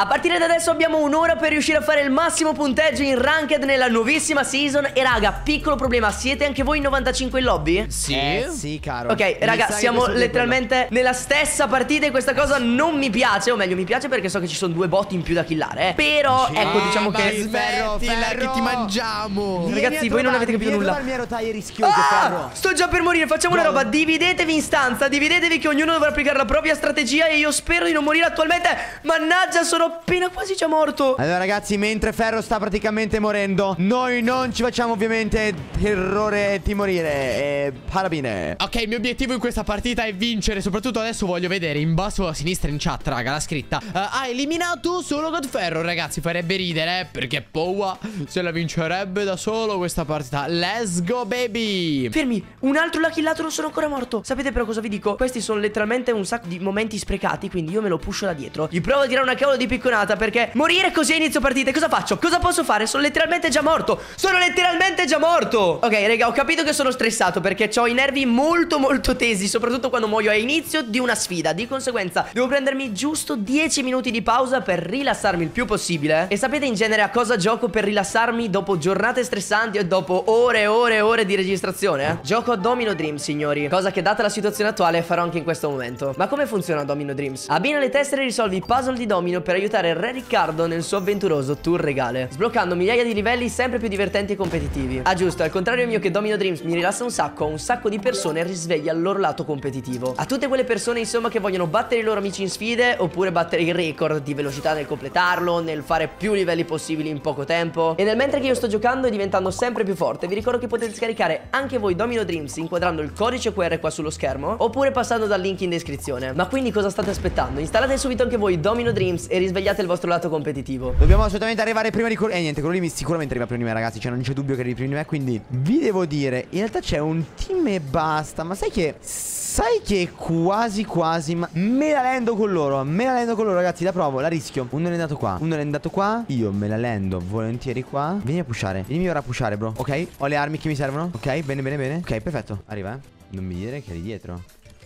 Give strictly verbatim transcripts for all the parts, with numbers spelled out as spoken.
A partire da adesso abbiamo un'ora per riuscire a fare il massimo punteggio in ranked nella nuovissima season. E raga, piccolo problema, siete anche voi in novantacinque in lobby? Sì, eh, sì, caro. Ok, raga, siamo letteralmente nella stessa partita e questa cosa non mi piace. O meglio, mi piace perché so che ci sono due bot in più da killare, eh. Però, sì, ecco, diciamo che smetti, ferro, che ti mangiamo. Vieni ragazzi, voi non avete capito nulla. Il mio rotaio rischioso, Ah, ferro. sto già per morire, facciamo una roba. Dividetevi in stanza, dividetevi che ognuno dovrà applicare la propria strategia. E io spero di non morire attualmente. Mannaggia, sono appena quasi già morto. Allora ragazzi, mentre Ferro sta praticamente morendo, noi non ci facciamo ovviamente terrore di morire. E parabine. Ok, il mio obiettivo in questa partita è vincere. Soprattutto adesso voglio vedere in basso a sinistra in chat, raga, la scritta uh, ha eliminato solo Godferro. Ragazzi, farebbe ridere, eh, perché Powa se la vincerebbe da solo questa partita. Let's go, baby. Fermi, un altro l'ha killato, non sono ancora morto. Sapete però cosa vi dico? Questi sono letteralmente un sacco di momenti sprecati, quindi io me lo pusho da dietro. Gli provo a tirare una cavolo di picconata, perché morire così a inizio partita, cosa faccio? Cosa posso fare? Sono letteralmente già morto. Sono letteralmente già morto. Ok, raga, ho capito che sono stressato perché ho i nervi molto molto tesi, soprattutto quando muoio a inizio di una sfida. Di conseguenza devo prendermi giusto dieci minuti di pausa per rilassarmi il più possibile. E sapete in genere a cosa gioco per rilassarmi dopo giornate stressanti e dopo ore e ore e ore di registrazione? Eh? Gioco a Domino Dreams, signori. Cosa che data la situazione attuale farò anche in questo momento. Ma come funziona Domino Dreams? Abbina le tessere e risolvi i puzzle di domino per aiutare il Re Riccardo nel suo avventuroso tour regale, sbloccando migliaia di livelli sempre più divertenti e competitivi. Ah giusto, al contrario mio che Domino Dreams mi rilassa un sacco, un sacco di persone risveglia il loro lato competitivo. A tutte quelle persone insomma che vogliono battere i loro amici in sfide, oppure battere il record di velocità nel completarlo, nel fare più livelli possibili in poco tempo. E nel mentre che io sto giocando e diventando sempre più forte, vi ricordo che potete scaricare anche voi Domino Dreams inquadrando il codice Q R qua sullo schermo, oppure passando dal link in descrizione. Ma quindi cosa state aspettando? Installate subito anche voi Domino Dreams e risvegliate il vostro lato competitivo. Dobbiamo assolutamente arrivare prima di quello. Eh niente, quello lì sicuramente arriva prima di me, ragazzi. Cioè non c'è dubbio che arrivi prima di me. Quindi vi devo dire, in realtà c'è un team e basta. Ma sai che Sai che quasi quasi ma me la lendo con loro. Me la lendo con loro, ragazzi, la provo, la rischio. Uno è andato qua, uno è andato qua. Io me la lendo volentieri qua. Vieni a pushare, vieni ora a pushare, bro. Ok, ho le armi che mi servono. Ok, bene, bene, bene. Ok, perfetto, arriva, eh. Non mi dire che eri dietro.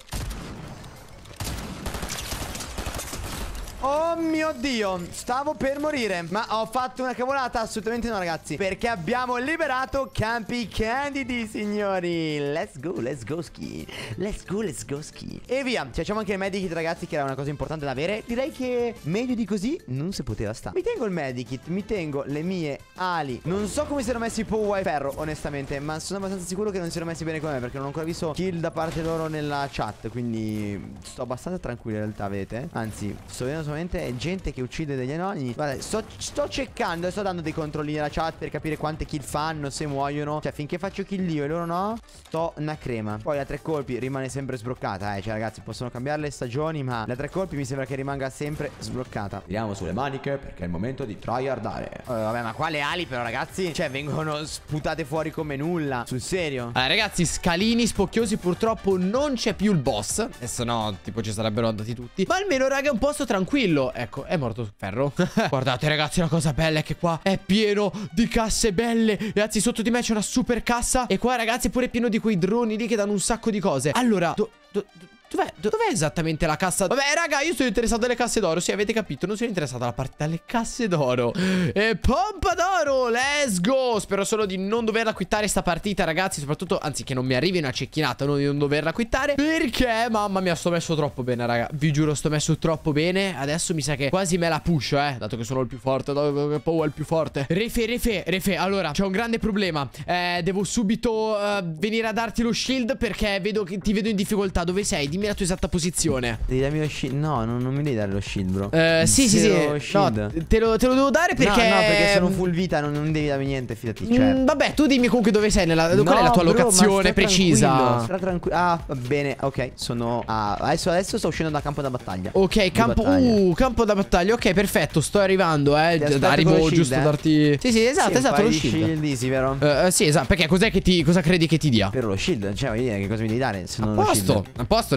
Oh mio Dio, stavo per morire. Ma ho fatto una cavolata? Assolutamente no, ragazzi, perché abbiamo liberato Campi Candidi, signori. Let's go, let's go ski. Let's go, let's go ski. E via, ci facciamo anche il medikit, ragazzi, che era una cosa importante da avere. Direi che meglio di così non si poteva stare. Mi tengo il medikit, mi tengo le mie ali. Non so come siano messi Powa e Ferro, onestamente, ma sono abbastanza sicuro che non siano messi bene con me, perché non ho ancora visto kill da parte loro nella chat. Quindi sto abbastanza tranquillo in realtà, vedete? Anzi, sto vedendo solamente gente che uccide degli anonimi. Guarda, sto, sto cercando e sto dando dei controlli nella chat per capire quante kill fanno, se muoiono. Cioè, finché faccio kill io e loro no, sto una crema. Poi la tre colpi rimane sempre sbloccata, eh. Cioè, ragazzi, possono cambiare le stagioni, ma la tre colpi mi sembra che rimanga sempre sbloccata. Tiriamo sulle maniche perché è il momento di tryhardare. uh, Vabbè, ma qua le ali però, ragazzi, cioè, vengono sputate fuori come nulla. Sul serio. Allora, ragazzi, scalini spocchiosi, purtroppo non c'è più il boss. E se no, tipo, ci sarebbero andati tutti. Ma almeno, raga, è un posto tranquillo. Ecco, è morto Ferro. Guardate, ragazzi, la cosa bella è che qua è pieno di casse belle. Ragazzi, sotto di me c'è una super cassa. E qua, ragazzi, è pure pieno di quei droni lì che danno un sacco di cose. Allora, do, do, do, Dov'è, dov'è esattamente la cassa? Vabbè, raga, io sono interessato alle casse d'oro. Sì, avete capito, non sono interessato alla parte delle casse d'oro. E pompa d'oro, let's go. Spero solo di non doverla quittare sta partita, ragazzi. Soprattutto, anzi, che non mi arrivi una cecchinata, non di non doverla quittare. Perché, mamma mia, sto messo troppo bene, raga. Vi giuro, sto messo troppo bene. Adesso mi sa che quasi me la pusho, eh, dato che sono il più forte, dato che Powa è il più forte. Refe, refe, refe. Allora, c'è un grande problema. eh, Devo subito uh, venire a darti lo shield, perché vedo che ti vedo in difficoltà. Dove sei? Dimmi la tua esatta posizione. Devi darmi lo shield. No, non, non mi devi dare lo shield, bro. Eh, sì, sì, sì. No, te lo, te lo devo dare perché... No, no, perché sono full vita, non, non devi darmi niente, fidati. Cioè... Mm, vabbè, tu dimmi comunque dove sei, nella... no, qual è la tua bro, locazione precisa. Sta tranquillo. Ah, va bene, ok. Sono... Ah, adesso, adesso sto uscendo da campo da battaglia. Ok, campo... battaglia. Uh, campo da battaglia. Ok, perfetto, sto arrivando, eh. Arrivo shield, giusto eh. a darti... Sì, sì, esatto, sì, esatto, lo shield. shield. Easy, vero? Uh, uh, sì, esatto, perché cos'è che ti... Cosa credi che ti dia? Per lo shield, cioè, voglio dire, che cosa mi devi dare? Se non A lo posto, shield. a posto, no,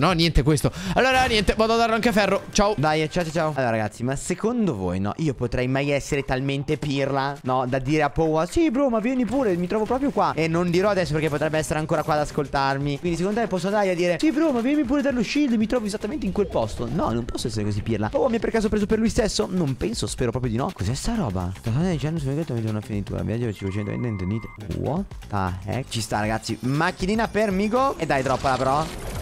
no, niente questo. Allora, niente, vado a darlo anche a Ferro. Ciao. Dai, ciao ciao ciao. Allora ragazzi, ma secondo voi, no, io potrei mai essere talmente pirla, no, da dire a Powa: sì bro, ma vieni pure, mi trovo proprio qua. E non dirò adesso perché potrebbe essere ancora qua ad ascoltarmi. Quindi secondo te posso andare a dire: sì bro, ma vieni pure dallo shield, mi trovo esattamente in quel posto. No, non posso essere così pirla. Powa mi ha per caso preso per lui stesso? Non penso, spero proprio di no. Cos'è sta roba? State dicendo sicuramente una finitura. Viaggio cinquecento, intendete? What the heck? Ci sta ragazzi. Macchinina per Migo. E dai, droppala però.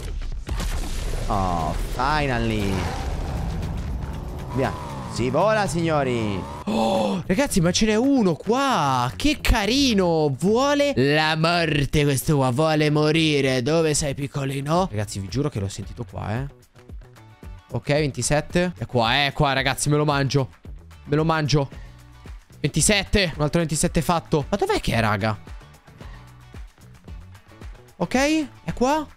Oh, finally. Via. Si vola, signori. Oh, ragazzi, ma ce n'è uno qua. Che carino. Vuole la morte questo qua. Vuole morire. Dove sei, piccolino? Ragazzi, vi giuro che l'ho sentito qua, eh. Ok, ventisette. È qua, è qua, ragazzi, me lo mangio. Me lo mangio. ventisette. Un altro ventisette fatto. Ma dov'è che è, raga? Ok, è qua.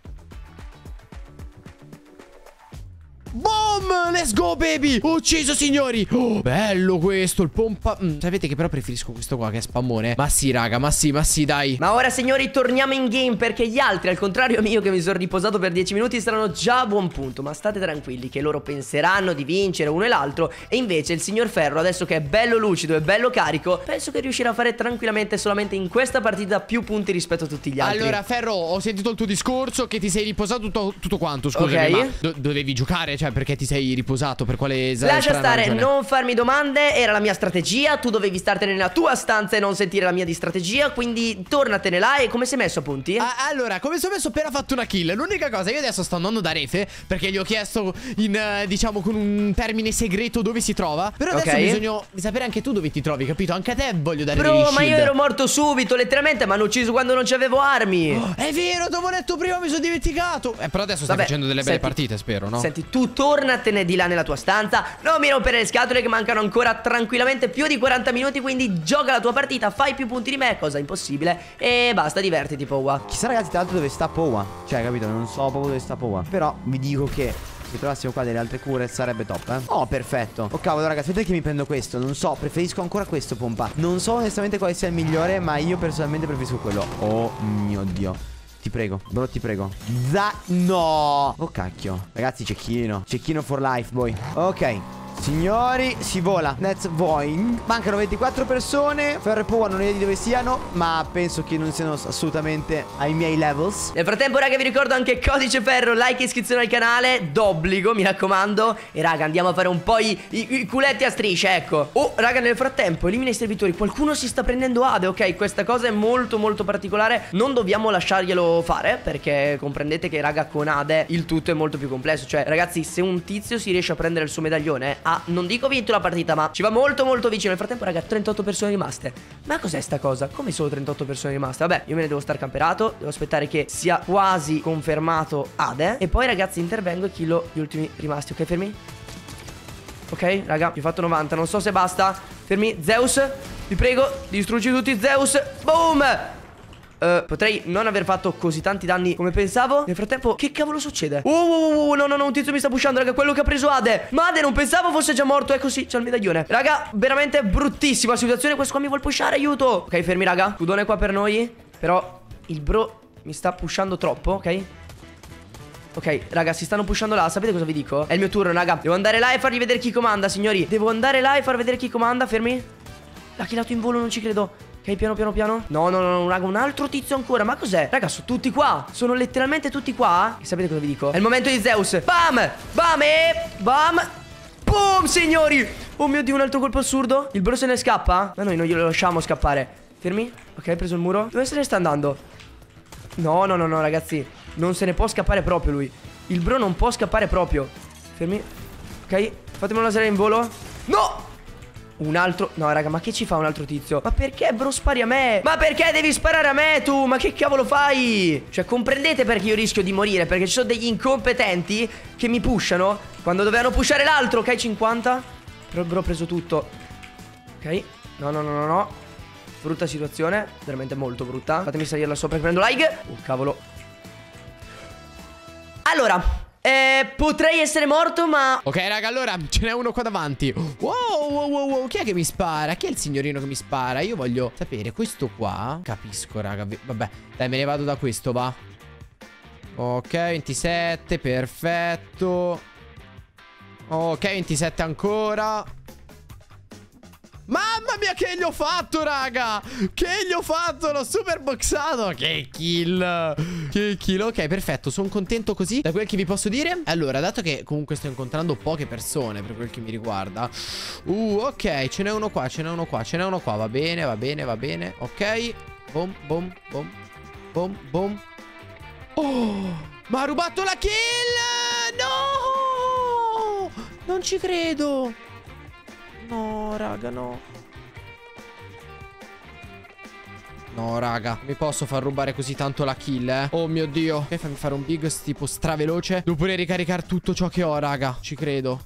Boom! Let's go, baby! Ho ucciso, signori! Oh, bello questo, il pompa... Mm, sapete che però preferisco questo qua che è spammone. Ma sì, raga, ma sì, ma sì, dai. Ma ora, signori, torniamo in game perché gli altri, al contrario mio che mi sono riposato per dieci minuti, saranno già a buon punto. Ma state tranquilli che loro penseranno di vincere uno e l'altro. E invece il signor Ferro, adesso che è bello lucido e bello carico, penso che riuscirà a fare tranquillamente solamente in questa partita più punti rispetto a tutti gli altri. Allora, Ferro, ho sentito il tuo discorso che ti sei riposato tutto, tutto quanto, scusami. Ok. Ma do dovevi giocare? Cioè, perché ti sei riposato? Per quale Lascia stare, ragione? non farmi domande, era la mia strategia. Tu dovevi startene nella tua stanza e non sentire la mia di strategia. Quindi tornatene là. E come sei messo a punti? Ah, allora, come sono messo, ho appena fatto una kill. L'unica cosa, io adesso sto andando da Refe perché gli ho chiesto in, uh, diciamo, con un termine segreto dove si trova. Però adesso Ok. ho bisogno di sapere anche tu dove ti trovi, capito? Anche a te voglio dare degli Bro, shield. ma io ero morto subito, letteralmente. Mi hanno ucciso quando non c'avevo armi. Oh, è vero, ti avevo detto prima, mi sono dimenticato. Eh, però adesso stai Vabbè, facendo delle belle senti, partite, spero, no? Senti, tu tornatene di là nella tua stanza. Non mi rompere le scatole che mancano ancora tranquillamente più di quaranta minuti. Quindi gioca la tua partita, fai più punti di me, cosa impossibile. E basta, divertiti, Powa. Chissà ragazzi tra l'altro dove sta Powa. Cioè capito, non so proprio dove sta Powa. Però vi dico che se trovassimo qua delle altre cure sarebbe top, eh. Oh, perfetto. Oh cavolo ragazzi, aspetta che mi prendo questo. Non so, preferisco ancora questo, pompa. Non so onestamente quale sia il migliore, ma io personalmente preferisco quello. Oh mio Dio. Ti prego, bro, ti prego. Da... No. Oh cacchio. Ragazzi, cecchino. Cecchino for life, boy. Ok. Signori, si vola. Let's going. Mancano ventiquattro persone. Ferro e Powa non ho idea di dove siano, ma penso che non siano assolutamente ai miei levels. Nel frattempo, raga, vi ricordo anche codice Ferro, like e iscrizione al canale, d'obbligo, mi raccomando. E raga, andiamo a fare un po' i, i, i culetti a strisce, ecco. Oh, raga, nel frattempo, elimina i servitori. Qualcuno si sta prendendo Ade, ok? Questa cosa è molto molto particolare. Non dobbiamo lasciarglielo fare, perché comprendete che, raga, con Ade il tutto è molto più complesso. Cioè, ragazzi, se un tizio si riesce a prendere il suo medaglione, ha, non dico vinto la partita, ma ci va molto molto vicino. Nel frattempo, raga, trentotto persone rimaste. Ma cos'è sta cosa? Come solo trentotto persone rimaste? Vabbè, io me ne devo star camperato. Devo aspettare che sia quasi confermato Ade. E poi, ragazzi, intervengo e killo gli ultimi rimasti. Ok, fermi? Ok, raga, vi ho fatto novanta. Non so se basta. Fermi, Zeus, vi prego, distruggi tutti Zeus. Boom! Uh, potrei non aver fatto così tanti danni come pensavo. Nel frattempo, che cavolo succede? Oh, oh, oh, oh, no, no, no, un tizio mi sta pushando, raga. Quello che ha preso Ade. Ma Ade non pensavo fosse già morto. Ecco sì, c'è il medaglione. Raga, veramente bruttissima situazione. Questo qua mi vuol pushare, aiuto. Ok, fermi, raga. Cudone qua per noi. Però il bro mi sta pushando troppo, ok? Ok, raga, si stanno pushando là. Sapete cosa vi dico? È il mio turno, raga. Devo andare là e fargli vedere chi comanda, signori. Devo andare là e far vedere chi comanda. Fermi. L'ha killato in volo, non ci credo. Ok, piano piano piano. No, no, no, raga, un altro tizio ancora. Ma cos'è? Raga, sono tutti qua. Sono letteralmente tutti qua. E sapete cosa vi dico? È il momento di Zeus. Bam! Bam e... Bam! Boom, signori! Oh mio Dio, un altro colpo assurdo. Il bro se ne scappa? Ma noi non glielo lasciamo scappare. Fermi. Ok, hai preso il muro. Dove se ne sta andando? No, no, no, no, ragazzi. Non se ne può scappare proprio lui. Il bro non può scappare proprio. Fermi. Ok, fatemelo laserare in volo. No! Un altro... No, raga, ma che ci fa un altro tizio? Ma perché, bro, spari a me? Ma perché devi sparare a me, tu? Ma che cavolo fai? Cioè, comprendete perché io rischio di morire? Perché ci sono degli incompetenti che mi pushano quando dovevano pushare l'altro. Ok, cinquanta. Però il bro ha preso tutto. Ok. No, no, no, no, no. Brutta situazione. Veramente molto brutta. Fatemi salire là sopra che prendo like. Oh, cavolo. Allora... Eh, potrei essere morto, ma... Ok, raga, allora ce n'è uno qua davanti. Wow, wow, wow, wow. Chi è che mi spara? Chi è il signorino che mi spara? Io voglio sapere, questo qua. Capisco, raga. Vabbè, dai, me ne vado da questo, va. Ok, ventisette, perfetto. Ok, ventisette ancora. Mamma mia, che gli ho fatto, raga! Che gli ho fatto? L'ho super boxato. Che kill. Che kill. Ok, perfetto. Sono contento così. Da quel che vi posso dire. Allora, dato che comunque sto incontrando poche persone per quel che mi riguarda. Uh, ok. Ce n'è uno qua, ce n'è uno qua, ce n'è uno qua. Va bene, va bene, va bene. Ok. Boom, boom, boom. Boom, boom. Oh, ma ha rubato la kill! No! Non ci credo. No, raga, no. No, raga, mi posso far rubare così tanto la kill, eh? Oh mio Dio. Ok, fammi fare un big tipo straveloce. Devo pure ricaricare tutto ciò che ho, raga. Ci credo.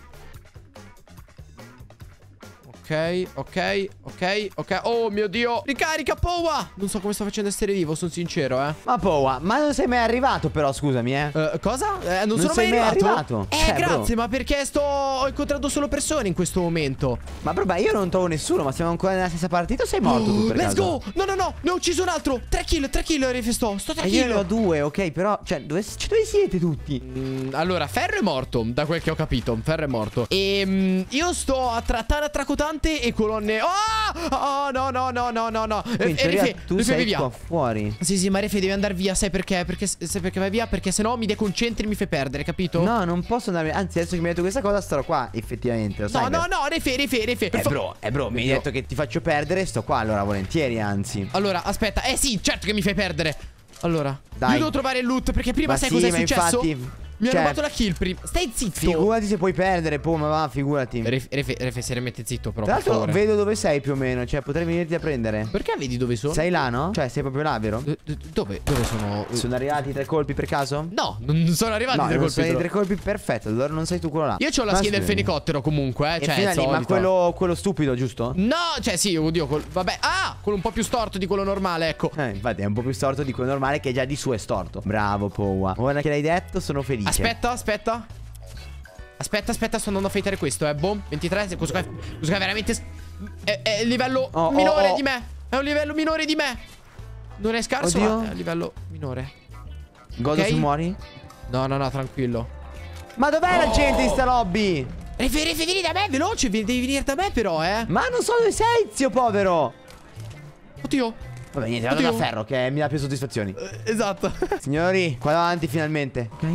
Ok, ok, ok, ok. Oh mio Dio. Ricarica, Powa. Non so come sto facendo a essere vivo, sono sincero, eh. Ma Powa, ma non sei mai arrivato però, scusami, eh. Uh, cosa? Eh, non, non sono sei mai mai arrivato. arrivato. Eh, Cioè, grazie, bro. ma perché sto... ho incontrato solo persone in questo momento. Ma bro, io non trovo nessuno, ma siamo ancora nella stessa partita o sei morto tu per Let's caso? go. No, no, no, ne ho ucciso un altro. Tre kill, tre kill, rifesto. Sto tre E io kill. ne ho due, ok, però, cioè, dove, cioè, dove siete tutti? Mm, allora, Ferro è morto, da quel che ho capito. Ferro è morto. E mm, io sto a trattare tracotante e colonne. Oh! Oh, no, no, no, no, no, no. Quindi in Eh, teoria Refe, tu Refe, sei via. qua fuori. Sì, sì, ma Refe devi andare via. Sai perché? Perché, sai perché vai via? Perché sennò mi deconcentri e mi fai perdere, capito? No, non posso andare. Anzi, adesso che mi hai detto questa cosa, starò qua, effettivamente. Lo sai, No, no, bro? no, Refe, Refe, Refe. Eh bro, eh bro, mi hai detto che ti faccio perdere, sto qua allora volentieri, anzi. Allora, aspetta. Eh sì, certo che mi fai perdere. Allora, Dai. io devo trovare il loot perché prima Ma sai sì, cos'è ma successo? infatti, Mi ha cioè, rubato la kill prima. Stai zitto. Figurati se puoi perdere, poi ma va, figurati. Refe, Refe, Refe, seriamente zitto però, Tra per l'altro favore. vedo dove sei più o meno, cioè potrei venirti a prendere. Perché vedi dove sono? Sei là, no? Cioè sei proprio là, vero? D- d- Dove? Dove sono? Sono arrivati tre colpi per caso? No, non sono arrivati No, tre non colpi. sono i però. tre colpi, perfetto, allora non sei tu quello là. Io ho la Ma skin del scusami. fenicottero comunque, eh. E Cioè, fino è lì, ma solito. quello, quello stupido, giusto? No, cioè sì, oddio, quel- vabbè. Ah, quello un po' più storto di quello normale, ecco. Eh, infatti è un po' più storto di quello normale, che già di suo è storto. Bravo, Powa. Ora che l'hai detto, sono felice. Aspetta, aspetta. Aspetta, aspetta, sto andando a fightare questo, eh. Boom, ventitré. Questo qua è, questo qua è veramente. s- È, è il livello Oh, oh, minore oh. di me. È un livello minore di me. Non è scarso, Oddio. ma è un livello minore. Godo Ok. se muori? No, no, no, tranquillo. Ma dov'è la Oh. gente in sta lobby? Refe, Refe, vieni da me, veloce. vi- Devi venire da me, però, eh. Ma non so dove sei, zio povero. Oddio. Vabbè, niente, vado Oddio. da ferro che mi dà più soddisfazioni. Eh, esatto. Signori, qua davanti finalmente. Ok.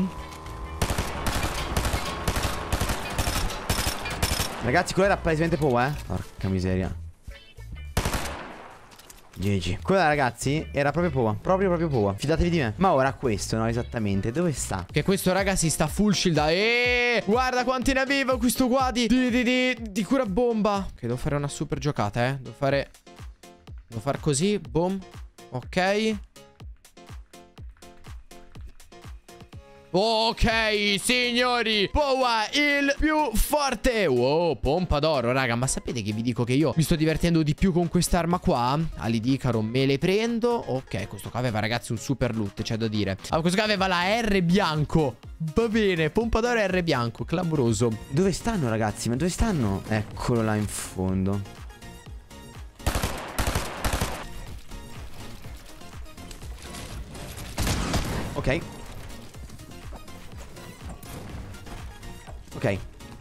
Ragazzi, quello era palesemente Powa, eh. Porca miseria. G G. Quella, ragazzi, era proprio Powa. Proprio, proprio Powa. Fidatevi di me. Ma ora questo, no? Esattamente. Dove sta? Che questo raga si sta full shield. Eeeh, guarda quanti ne avevo questo qua di, di, di, di, di cura bomba. Ok, devo fare una super giocata, eh. Devo fare Devo fare così. Boom. Ok. Ok, signori, Powa il più forte. Wow, pompa d'oro, raga. Ma sapete che vi dico che io mi sto divertendo di più con quest'arma qua? Ali di Icaro me le prendo. Ok, questo qua aveva, ragazzi, un super loot, c'è da dire. Ah, questo qua aveva la R bianco. Va bene, pompa d'oro e R bianco, clamoroso. Dove stanno, ragazzi? Ma dove stanno? Eccolo là in fondo. Ok. Ok.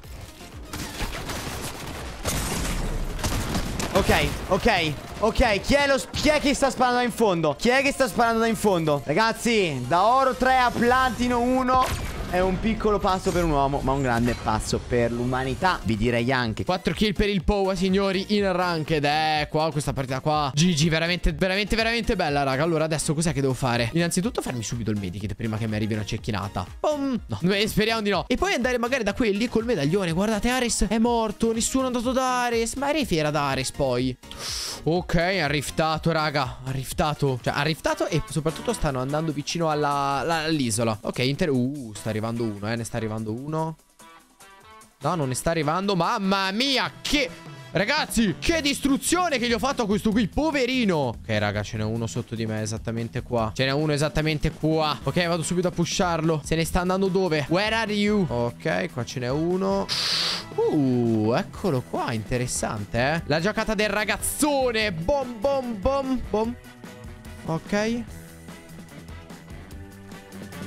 Ok, ok, ok. Chi è, lo, chi è che sta sparando da in fondo? Chi è che sta sparando da in fondo? Ragazzi, da oro tre a platino uno è un piccolo passo per un uomo, ma un grande passo per l'umanità. Vi direi anche. quattro kill per il Powa, signori, in ranked. Eh, qua, questa partita qua G G, veramente, veramente, veramente bella, raga. Allora, adesso cos'è che devo fare? Innanzitutto farmi subito il medikit prima che mi arrivi una cecchinata. Boom. No, beh, speriamo di no. E poi andare magari da quelli col medaglione. Guardate, Ares è morto, nessuno è andato da Ares. Ma Refi era da Ares poi. Ok, ha riftato, raga. Ha riftato. Cioè, ha riftato e soprattutto stanno andando vicino alla, alla- all'isola. Ok, inter... Uh, sta arrivando uno, eh. Ne sta arrivando uno. No, non ne sta arrivando. Mamma mia, che... Ragazzi, che distruzione che gli ho fatto a questo qui, poverino. Ok, raga, ce n'è uno sotto di me, esattamente qua. Ce n'è uno esattamente qua. Ok, vado subito a pusharlo. Se ne sta andando dove? Where are you? Ok, qua ce n'è uno. Uh, eccolo qua, interessante, eh. La giocata del ragazzone. Bom, bom, bom, bom. Ok.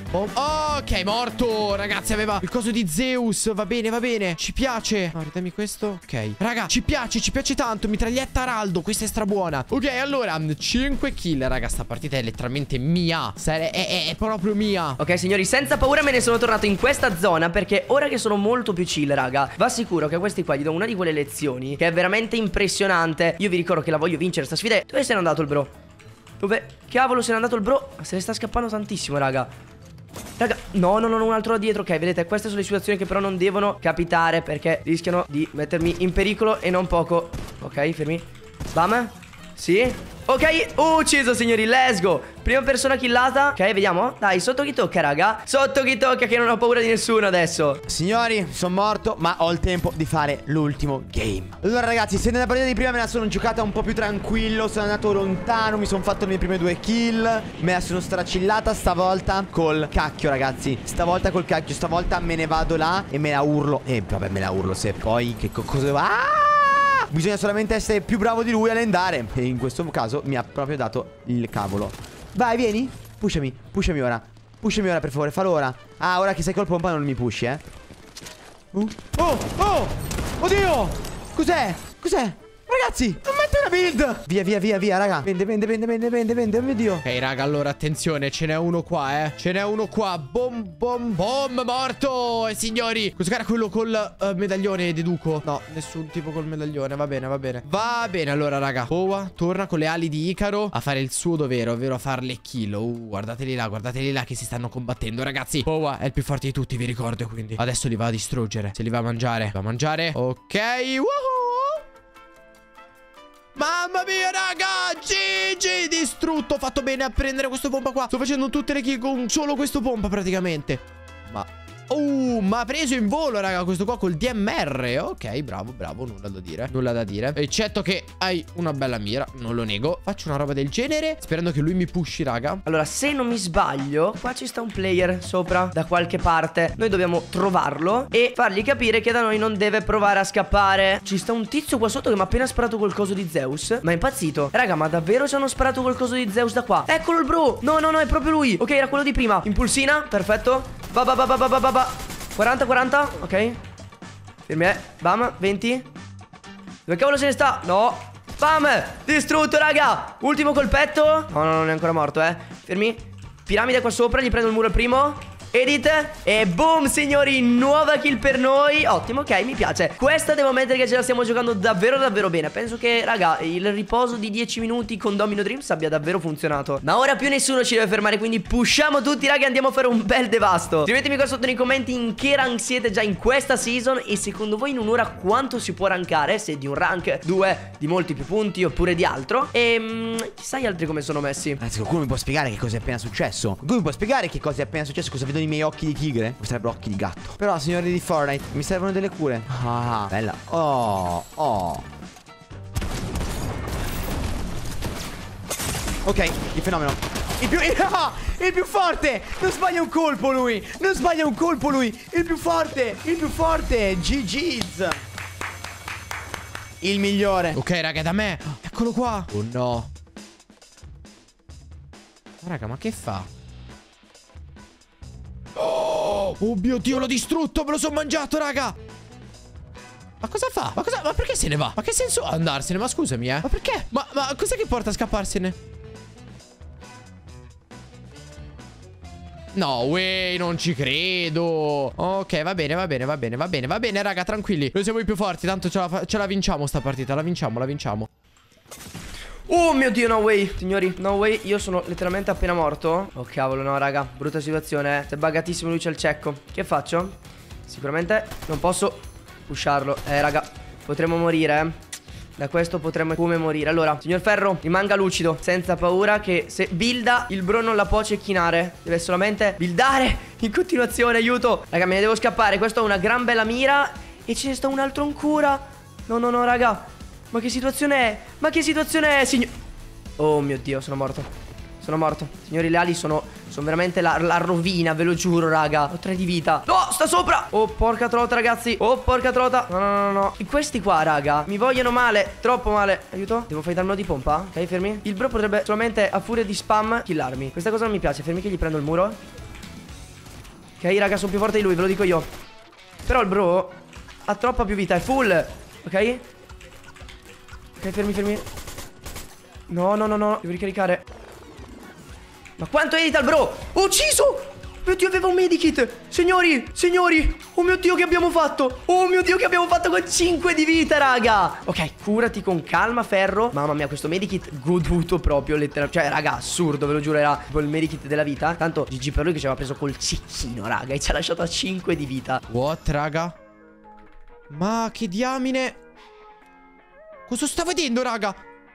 bom. Ok, morto. Ragazzi, aveva il coso di Zeus. Va bene, va bene. Ci piace. No, ridammi questo. Ok. Raga, ci piace, ci piace tanto. Mitraglietta Araldo. Questa è strabuona. Ok, allora, cinque kill. Raga, sta partita è letteralmente mia. È, è, è proprio mia. Ok, signori, senza paura me ne sono tornato in questa zona, perché ora che sono molto più chill, raga, va sicuro che a questi qua gli do una di quelle lezioni che è veramente impressionante. Io vi ricordo che la voglio vincere sta sfida. Dove se n'è andato il bro? Dove cavolo se n'è andato il bro? Se ne sta scappando tantissimo, raga. Raga, no, no, no, un altro da dietro. Ok, vedete, queste sono le situazioni che però non devono capitare, perché rischiano di mettermi in pericolo e non poco. Ok, fermi. Bam. Sì. Ok, ucciso, signori, let's go. Prima persona killata. Ok, vediamo. Dai, sotto chi tocca, raga. Sotto chi tocca, che non ho paura di nessuno adesso. Signori, sono morto, ma ho il tempo di fare l'ultimo game. Allora, ragazzi, se nella partita di prima me la sono giocata un po' più tranquillo, sono andato lontano, mi sono fatto le mie prime due kill, me la sono stracillata. Stavolta col cacchio, ragazzi. Stavolta col cacchio, stavolta me ne vado là e me la urlo. E vabbè, me la urlo. Se poi che co cosa va? Ah! Bisogna solamente essere più bravo di lui a lendare. E in questo caso mi ha proprio dato il cavolo. Vai, vieni. Pushami, pushami ora. Pushami ora, per favore, fallo ora. Ah, ora che sei col pompa non mi pushi, eh. uh. Oh, oh. Oddio. Cos'è? Cos'è? Ragazzi, non mette una build. Via, via, via, via, raga. Vende, vende, vende, vende, vende, vende. Oh mio Dio. Ok, raga, allora attenzione, ce n'è uno qua, eh. Ce n'è uno qua. Bom, bom, bom. Morto. E signori, questo cara è quello col uh, medaglione, deduco. No, nessun tipo col medaglione. Va bene, va bene. Va bene, allora, raga. Powa torna con le ali di Icaro a fare il suo dovere, ovvero a farle kill. Uh, guardateli là, guardateli là che si stanno combattendo, ragazzi. Powa è il più forte di tutti, vi ricordo, quindi adesso li va a distruggere. Se li va a mangiare, va a mangiare. Ok, woohoo. Mamma mia, raga, G G, distrutto. Ho fatto bene a prendere questo pompa qua. Sto facendo tutte le kill con solo questo pompa praticamente. Ma... Uh, ma ha preso in volo, raga, questo qua col D M R. Ok, bravo, bravo, nulla da dire. Nulla da dire. Eccetto che hai una bella mira, non lo nego. Faccio una roba del genere, sperando che lui mi pushi, raga. Allora, se non mi sbaglio, qua ci sta un player sopra, da qualche parte. Noi dobbiamo trovarlo e fargli capire che da noi non deve provare a scappare. Ci sta un tizio qua sotto che mi ha appena sparato col coso di Zeus. Ma è impazzito. Raga, ma davvero ci hanno sparato col coso di Zeus da qua? Eccolo il bro. No, no, no, è proprio lui. Ok, era quello di prima. Impulsina, perfetto. Va, va, va, va, va, va, va. quaranta, quaranta, ok. Fermi, eh. Bam, venti. Dove cavolo se ne sta? No. Bam, distrutto, raga. Ultimo colpetto. No, no, non è ancora morto, eh. Fermi. Piramide qua sopra, gli prendo il muro il primo. Edit. E boom, signori, nuova kill per noi. Ottimo, ok, mi piace. Questa devo ammettere che ce la stiamo giocando davvero davvero bene. Penso che, raga, il riposo di dieci minuti con Domino Dreams abbia davvero funzionato. Ma ora più nessuno ci deve fermare, quindi pushiamo tutti, raga, e andiamo a fare un bel devasto. Scrivetemi qua sotto nei commenti in che rank siete già in questa season e secondo voi in un'ora quanto si può rankare, se di un rank, due, di molti più punti oppure di altro. E mh, chissà gli altri come sono messi. Ragazzi, qualcuno mi può spiegare che cosa è appena successo? Qualcuno mi può spiegare che cosa è appena successo? Cosa vedo i miei occhi di tigre? Mi sarebbero occhi di gatto. Però, signori di Fortnite, mi servono delle cure. Ah, bella. Oh, oh. Ok, il fenomeno. Il più... Ah, il più forte. Non sbaglia un colpo lui. Non sbaglia un colpo lui. Il più forte. Il più forte. G G's. Il migliore. Ok, raga, da me. Eccolo qua. Oh no. Raga, ma che fa? Oh mio Dio, l'ho distrutto, me lo sono mangiato, raga. Ma cosa fa? Ma cosa? Ma perché se ne va? Ma che senso ha andarsene? Ma scusami, eh. Ma perché? Ma, ma cos'è che porta a scapparsene? No, way, non ci credo. Ok, va bene, va bene, va bene, va bene, va bene, raga, tranquilli. Noi siamo i più forti, tanto ce la, ce la vinciamo sta partita. La vinciamo, la vinciamo. Oh mio Dio, no way. Signori, no way, io sono letteralmente appena morto. Oh cavolo, no raga, brutta situazione, eh. Si è buggatissimo, lui c'è il cecco. Che faccio? Sicuramente non posso pusharlo. Eh raga, potremmo morire, eh. Da questo potremmo come morire. Allora, signor Ferro, rimanga lucido, senza paura che se builda il bro non la può cecchinare. Deve solamente buildare in continuazione, aiuto. Raga, me ne devo scappare, questo ha una gran bella mira. E ce ne sta un altro ancora. No, no, no, raga. Ma che situazione è? Ma che situazione è, signor... Oh mio Dio, sono morto. Sono morto. Signori, le ali sono, sono veramente la, la rovina, ve lo giuro, raga. Ho tre di vita. No, sta sopra. Oh, porca trota, ragazzi. Oh, porca trota. No, no, no, no. E questi qua, raga, mi vogliono male. Troppo male. Aiuto. Devo fare danno di pompa. Ok, fermi. Il bro potrebbe solamente a furia di spam killarmi. Questa cosa non mi piace. Fermi che gli prendo il muro. Ok, raga, sono più forte di lui, ve lo dico io. Però il bro ha troppa più vita, è full. Ok. Ok, fermi, fermi. No, no, no, no, devo ricaricare. Ma quanto edita il bro? Ho ucciso! Mio Dio, aveva un medikit. Signori, signori. Oh mio Dio, che abbiamo fatto? Oh mio Dio, che abbiamo fatto con cinque di vita, raga. Ok, curati con calma, Ferro. Mamma mia, questo medikit goduto proprio, letteralmente. Cioè, raga, assurdo, ve lo giuro, era tipo il medikit della vita. Tanto G G per lui che ci aveva preso col cecchino, raga, e ci ha lasciato a cinque di vita. What, raga? Ma che diamine. Cosa sta vedendo, raga?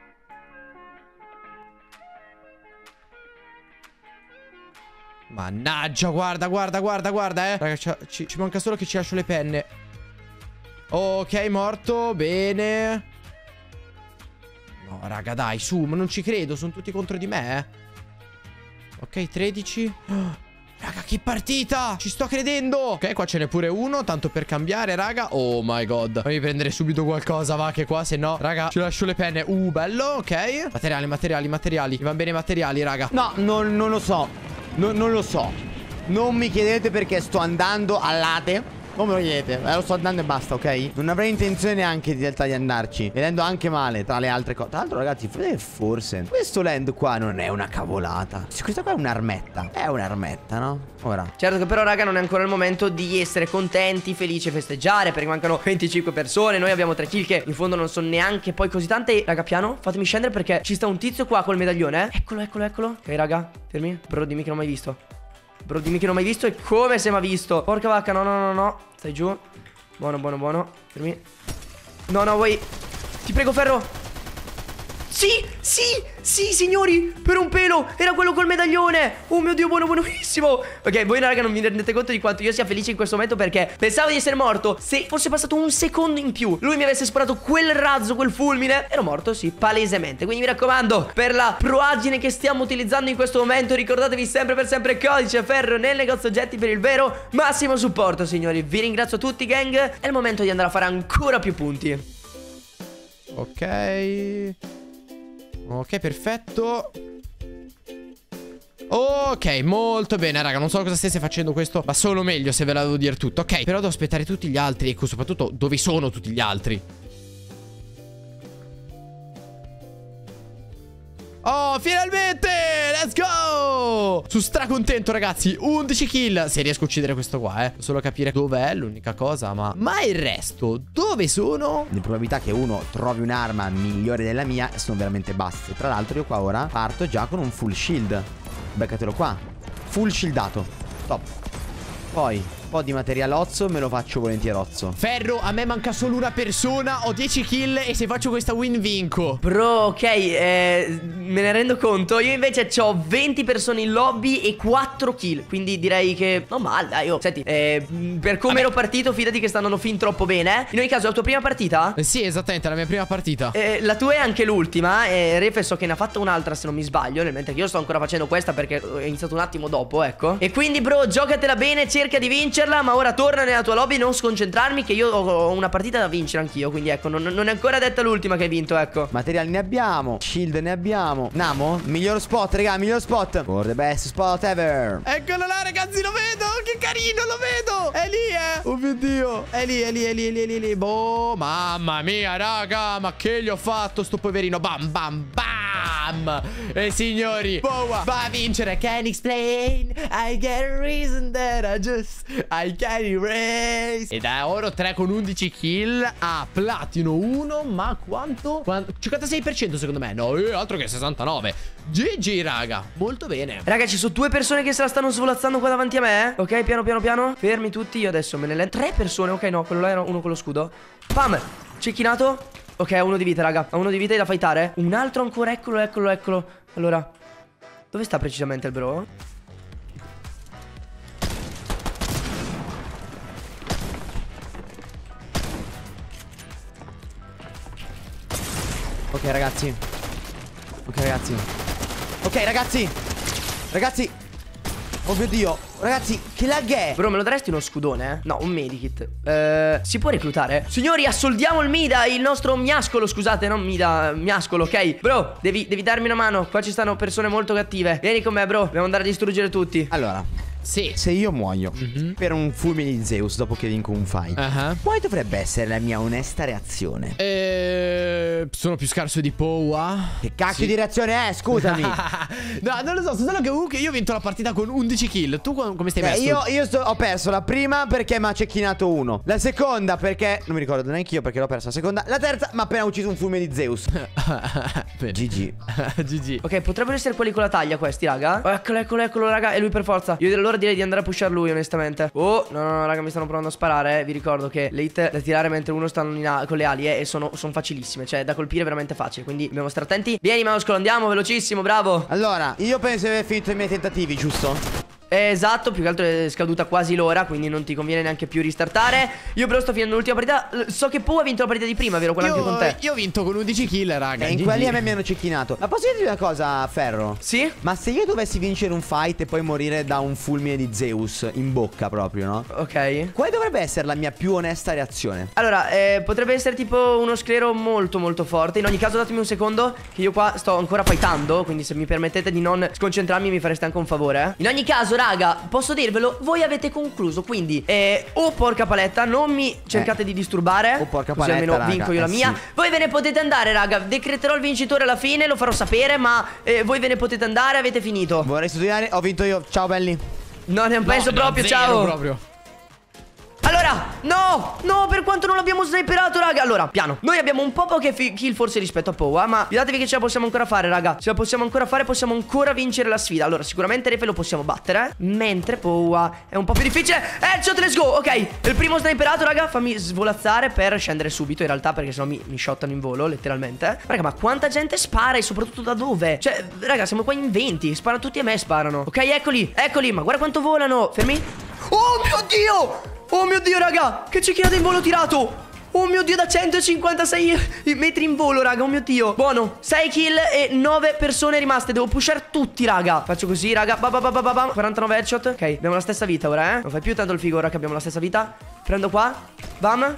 Mannaggia, guarda, guarda, guarda, guarda, eh. Raga, ci, ci, ci manca solo che ci lascio le penne. Ok, morto, bene. No, raga, dai, su, ma non ci credo, sono tutti contro di me, eh. Ok, tredici. Oh, raga, che partita! Ci sto credendo. Ok, qua ce n'è pure uno, tanto per cambiare, raga. Oh my god. Fammi prendere subito qualcosa, va, che qua, se no, raga, ci lascio le penne. Uh, bello, ok. Materiali, materiali, materiali. Mi vanno bene i materiali, raga. No, non, non lo so. No, non lo so. Non mi chiedete perché sto andando a late. Non me lo chiedete, eh, lo sto andando e basta, ok? Non avrei intenzione neanche in realtà di andarci, vedendo anche male tra le altre cose. Tra l'altro, ragazzi, forse questo land qua non è una cavolata. Questa qua è un'armetta. È un'armetta, no? Ora. Certo che però, raga, non è ancora il momento di essere contenti, felici e festeggiare, perché mancano venticinque persone. Noi abbiamo tre kill che in fondo non sono neanche poi così tante. Raga, piano, fatemi scendere perché ci sta un tizio qua col medaglione, eh? Eccolo, eccolo, eccolo. Ok, raga, fermi. Però dimmi che non ho mai visto. Bro, dimmi che non ho mai visto. E come se mi ha visto? Porca vacca, no, no, no, no. Stai giù. Buono, buono, buono. Fermi. No, no, vuoi. Ti prego, Ferro. Sì, sì, sì, signori. Per un pelo. Era quello col medaglione. Oh mio Dio, buono, buonissimo. Ok, voi raga non vi rendete conto di quanto io sia felice in questo momento, perché pensavo di essere morto. Se fosse passato un secondo in più, lui mi avesse sparato quel razzo, quel fulmine, ero morto, sì, palesemente. Quindi mi raccomando, per la proagine che stiamo utilizzando in questo momento, ricordatevi sempre per sempre codice Ferro nel negozio oggetti per il vero massimo supporto, signori. Vi ringrazio tutti, gang. È il momento di andare a fare ancora più punti. Ok. Ok, perfetto. Ok, molto bene, raga. Non so cosa stesse facendo questo, ma solo meglio se ve la devo dire tutto. Ok, però devo aspettare tutti gli altri. E soprattutto, dove sono tutti gli altri? Oh, finalmente! Let's go! Sono stracontento, ragazzi. undici kill. Se riesco a uccidere questo qua, eh. Devo solo capire dov'è, l'unica cosa. Ma Ma il resto, dove sono? Le probabilità che uno trovi un'arma migliore della mia sono veramente basse. Tra l'altro io qua ora parto già con un full shield. Beccatelo qua. Full shieldato. Top. Poi un po' di materialozzo me lo faccio volentierozzo. Ferro, a me manca solo una persona. Ho dieci kill e se faccio questa win vinco. Bro, ok, eh, me ne rendo conto. Io invece ho venti persone in lobby e quattro kill. Quindi direi che non male, dai, oh. Senti, eh, per come Vabbè. ero partito, fidati che stanno fin troppo bene. In ogni caso, è la tua prima partita? Eh, sì, esattamente, la mia prima partita. eh, La tua è anche l'ultima. E Refe so che ne ha fatta un'altra, se non mi sbaglio. Nel mentre che io sto ancora facendo questa, perché ho iniziato un attimo dopo, ecco. E quindi, bro, giocatela bene, cerca di vincere. Ma ora torna nella tua lobby, non sconcentrarmi, che io ho una partita da vincere anch'io. Quindi ecco, non, non è ancora detta l'ultima che hai vinto, ecco. Materiali ne abbiamo, shield ne abbiamo. Namo, miglior spot, raga, miglior spot. For the best spot ever. Eccolo là, ragazzi, lo vedo, che carino, lo vedo. È lì, eh. Oh mio Dio. È lì, è lì, è lì, è lì, è lì, è lì. Boh, mamma mia, raga, ma che gli ho fatto sto poverino. Bam, bam, bam. E signori, boh, va a vincere. Can explain, I get a reason that I just I can erase. E da oro tre con undici kill a platino uno. Ma quanto? quanto? cinquantasei per cento secondo me. No, eh, altro che sessantanove. G G, raga, molto bene. Raga, ci sono due persone che se la stanno svolazzando qua davanti a me, eh? Ok, piano piano piano. Fermi tutti, io adesso me ne lento. Tre persone, ok, no, quello là era uno con lo scudo. Pam, cecchinato. Ok, ha uno di vita, raga. Ha uno di vita e da fightare. Un altro ancora, eccolo, eccolo, eccolo. Allora, dove sta precisamente il bro? Ok, ragazzi. Ok, ragazzi. Ok, ragazzi. Ragazzi. Oh mio Dio. Ragazzi, che lag è? Bro, me lo daresti uno scudone, eh? No, un medikit. eh, Si può reclutare? Signori, assoldiamo il Mida, il nostro miascolo. Scusate, non Mida, miascolo, ok? Bro, devi, devi darmi una mano. Qua ci stanno persone molto cattive. Vieni con me, bro, dobbiamo andare a distruggere tutti. Allora, Sì. Se io muoio mm-hmm. per un fulmine di Zeus dopo che vinco un fight, uh-huh. quale dovrebbe essere la mia onesta reazione? Eh, sono più scarso di Powa. Che cacchio sì. di reazione è? Scusami. No, non lo so, solo che comunque io ho vinto la partita con undici kill. Tu come stai eh, messo? Io, io sto, ho perso la prima perché mi ha cecchinato uno. La seconda perché non mi ricordo neanche io perché l'ho persa la seconda. La terza mi ha appena ucciso un fulmine di Zeus. G G. G G. Ok, potrebbero essere quelli con la taglia questi, raga. Eccolo, eccolo, eccolo, raga. È lui per forza. Io allora direi di andare a pushare lui, onestamente. Oh, no, no, no, raga, mi stanno provando a sparare, eh. Vi ricordo che le hit da tirare mentre uno sta con le ali, eh, e sono, sono facilissime. Cioè, da colpire veramente facile. Quindi dobbiamo stare attenti. Vieni, Mauscolo, andiamo, velocissimo, bravo. Allora, io penso di aver finito i miei tentativi, giusto? Esatto, più che altro è scaduta quasi l'ora, quindi non ti conviene neanche più ristartare. Io però sto finendo l'ultima partita. So che Pooh ha vinto la partita di prima, vero? Quella io, anche con te. Io ho vinto con undici kill, raga. E in quelli a me mi hanno cecchinato. Ma posso dirti una cosa, Ferro? Sì? Ma se io dovessi vincere un fight e poi morire da un fulmine di Zeus in bocca proprio, no? Ok. Quale dovrebbe essere la mia più onesta reazione? Allora, eh, potrebbe essere tipo uno sclero molto molto forte. In ogni caso datemi un secondo, che io qua sto ancora fightando, quindi se mi permettete di non sconcentrarmi mi fareste anche un favore, eh. In ogni caso, raga, posso dirvelo, voi avete concluso. Quindi, eh, oh porca paletta, non mi cercate eh. di disturbare. Oh porca così paletta, almeno raga, vinco io la eh, mia, sì. Voi ve ne potete andare, raga. Decreterò il vincitore alla fine, lo farò sapere. Ma eh, voi ve ne potete andare, avete finito. Vorrei studiare, ho vinto io. Ciao belli. No, ne penso no, proprio, zero ciao proprio. Allora, no, no, per quanto non l'abbiamo sniperato, raga. Allora, piano. Noi abbiamo un po' poche kill forse rispetto a Powa, ma fidatevi che ce la possiamo ancora fare, raga. Ce la possiamo ancora fare, possiamo ancora vincere la sfida. Allora, sicuramente Refe lo possiamo battere, mentre Powa è un po' più difficile. Headshot, let's go. Ok, il primo sniperato, raga. Fammi svolazzare per scendere subito, in realtà, perché sennò mi, mi shottano in volo, letteralmente. Raga, ma quanta gente spara e soprattutto da dove? Cioè, raga, siamo qua in venti. Sparano tutti a me, sparano. Ok, eccoli, eccoli, ma guarda quanto volano. Fermi. Oh mio Dio! Oh mio Dio, raga, che cecchinata in volo tirato. Oh mio Dio, da centocinquantasei metri in volo, raga, oh mio Dio. Buono, sei kill e nove persone rimaste. Devo pushare tutti, raga. Faccio così, raga, ba ba ba ba ba ba. quarantanove headshot. Ok, abbiamo la stessa vita ora, eh. Non fai più tanto il figo ora che abbiamo la stessa vita. Prendo qua, bam.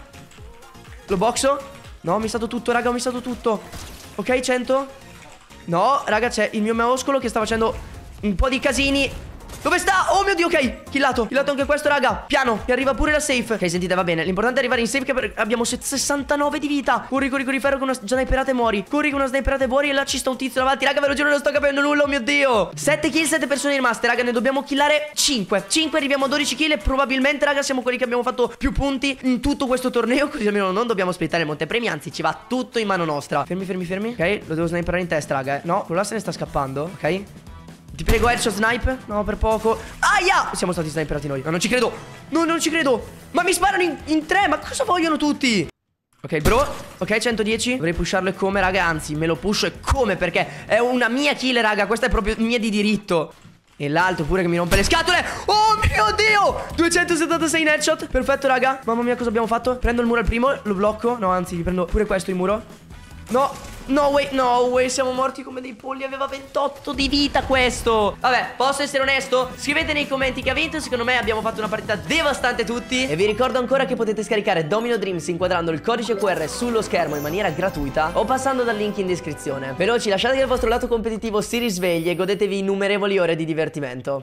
Lo boxo. No, ho missato tutto, raga, ho missato tutto. Ok, cento. No, raga, c'è il mio mauscolo che sta facendo un po' di casini. Dove sta? Oh mio Dio, ok, killato, killato anche questo, raga. Piano, mi arriva pure la safe. Ok, sentite, va bene, l'importante è arrivare in safe, che abbiamo sessantanove di vita. Corri, corri, corri, Ferro, con una sniperata e muori. Corri con una sniperata e muori. E là ci sta un tizio davanti, raga, ve lo giuro, non sto capendo nulla, oh mio Dio. Sette kill, sette persone rimaste, raga, ne dobbiamo killare cinque. cinque, arriviamo a dodici kill e probabilmente, raga, siamo quelli che abbiamo fatto più punti in tutto questo torneo. Così almeno non dobbiamo aspettare il montepremi, anzi ci va tutto in mano nostra. Fermi, fermi, fermi. Ok, lo devo sniperare in testa, raga, eh. No, quello là se ne sta scappando, ok. Ti prego, headshot snipe. No, per poco. Aia! Siamo stati sniperati noi. No, non ci credo. No, non ci credo. Ma mi sparano in, in tre. Ma cosa vogliono tutti? Ok, bro. Ok, centodieci. Dovrei pusharlo e come, raga. Anzi, me lo pusho e come, perché è una mia kill, raga. Questa è proprio mia di diritto. E l'altro pure che mi rompe le scatole. Oh mio Dio, duecentosettantasei in headshot. Perfetto, raga. Mamma mia, cosa abbiamo fatto? Prendo il muro al primo, lo blocco. No, anzi, prendo pure questo il muro. No, no way, no way, siamo morti come dei polli. Aveva ventotto di vita questo. Vabbè, posso essere onesto? Scrivete nei commenti che ha vinto. Secondo me abbiamo fatto una partita devastante tutti. E vi ricordo ancora che potete scaricare Domino Dreams inquadrando il codice Q R sullo schermo in maniera gratuita o passando dal link in descrizione. Veloci, lasciate che il vostro lato competitivo si risvegli e godetevi innumerevoli ore di divertimento.